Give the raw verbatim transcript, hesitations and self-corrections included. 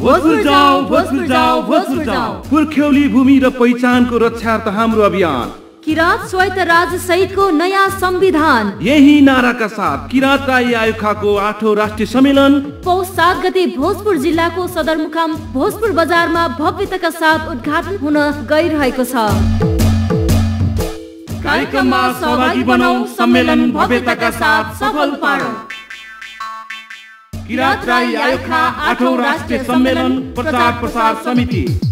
भोजपुर जाऊ भोजपुर जाऊ भोजपुर जाऊ पुर्ख्यौली भूमि र पहिचानको रक्षार्थ हाम्रो अभियान किरात स्वायत्त राज्य सहितको नयाँ संविधान यही नाराका साथ किरात राई आयोख्खाको आठौं राष्ट्रिय सम्मेलन पौष सात गते भोजपुर जिल्लाको सदरमुकाम भोजपुर बजारमा भव्यताका साथ उद्घाटन हुन गइरहेको छ। कार्यक्रममा सहभागी बनौ, सम्मेलन भव्यताका साथ सफल पारौं। किरात राई आयोख्खा आठौं राष्ट्रिय सम्मेलन प्रचार प्रसार समिति।